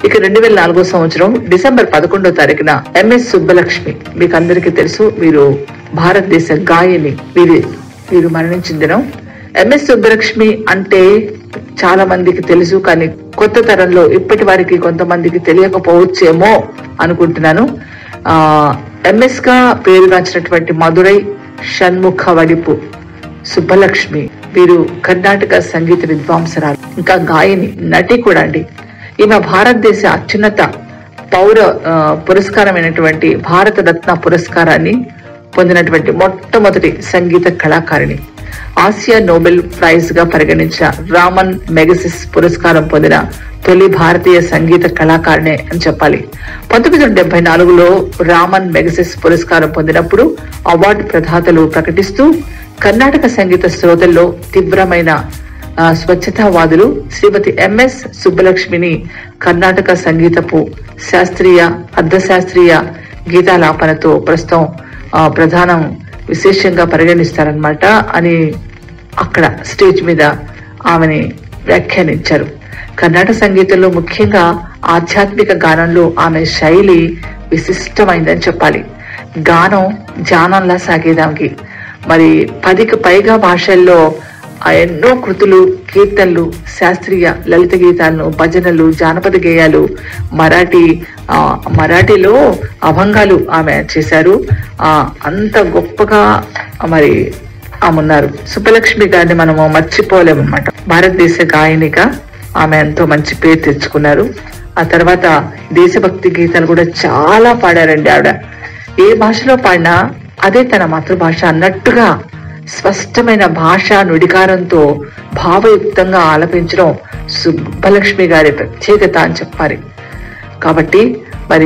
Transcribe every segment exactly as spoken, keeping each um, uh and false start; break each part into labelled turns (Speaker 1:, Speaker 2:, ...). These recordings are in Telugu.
Speaker 1: ఇక రెండు వేల నాలుగో సంవత్సరం డిసెంబర్ పదకొండో తారీఖున ఎంఎస్ సుబ్బలక్ష్మి, మీకు అందరికీ తెలుసు, వీరు భారతదేశ గాయని, వీరి వీరు మరణించిన దినం. ఎంఎస్ సుబ్బలక్ష్మి అంటే చాలా మందికి తెలుసు, కానీ కొత్త తరంలో ఇప్పటి వారికి కొంతమందికి తెలియకపోవచ్చేమో అనుకుంటున్నాను. ఆ ఎంఎస్ గా పేరుగాంచినటువంటి మధురై షణ్ముఖ వడిపు సుబ్బలక్ష్మి, వీరు కర్ణాటక సంగీత విద్వాంసరాలు, ఇంకా గాయని, నటి కూడా అండి. ఈమె భారతదేశ అత్యున్నత పౌర పురస్కారమైనటువంటి భారత రత్న పురస్కారాన్ని పొందినటువంటి మొట్టమొదటి సంగీత కళాకారిణి. ఆసియా నోబెల్ ప్రైజ్ గా పరిగణించిన రామన్ మెగసిస్ పురస్కారం పొందిన తొలి భారతీయ సంగీత కళాకారిణి అని చెప్పాలి. పంతొమ్మిది వందల డెబ్బై నాలుగులో రామన్ మెగసిస్ పురస్కారం పొందినప్పుడు అవార్డు ప్రదాతలు ప్రకటిస్తూ కర్ణాటక సంగీత శ్రోతల్లో తీవ్రమైన స్వచ్ఛతావాదులు శ్రీమతి ఎంఎస్ సుబ్బలక్ష్మిని కర్ణాటక సంగీతపు శాస్త్రీయ అర్ధశాస్త్రీయ గీతాలాపనతో ప్రస్తుతం ప్రధానం విశేషంగా పరిగణిస్తారనమాట అని అక్కడ స్టేజ్ మీద ఆమెని వ్యాఖ్యానించారు. కర్ణాటక సంగీతంలో ముఖ్యంగా ఆధ్యాత్మిక గానంలో ఆమె శైలి విశిష్టమైందని చెప్పాలి. గానం జానంలా సాగేదానికి మరి పదికి పైగా భాషల్లో ఎన్నో కృతులు, కీర్తనలు, శాస్త్రీయ లలిత గీతాలను, భజనలు, జానపద గేయాలు, మరాఠీ ఆ మరాఠీలో అభంగాలు ఆమె చేశారు. ఆ అంత గొప్పగా మరి ఆమె ఉన్నారు. సుబ్బలక్ష్మి గారిని మనము మర్చిపోలేమన్నమాట. భారతదేశ గాయనిగా ఆమె ఎంతో మంచి పేరు తెచ్చుకున్నారు. ఆ తర్వాత దేశభక్తి గీతాలు కూడా చాలా పాడారండి ఆవిడ. ఏ భాషలో పాడినా అదే తన మాతృభాష అన్నట్టుగా స్పష్టమైన భాషా నుడికారంతో భావయుక్తంగా ఆలపించడం సుబ్బలక్ష్మి గారి ప్రత్యేకత అని చెప్పాలి. కాబట్టి మరి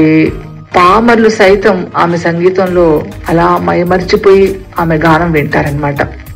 Speaker 1: పామర్లు సైతం ఆమె సంగీతంలో అలా మైమర్చిపోయి ఆమె గానం వింటారనమాట.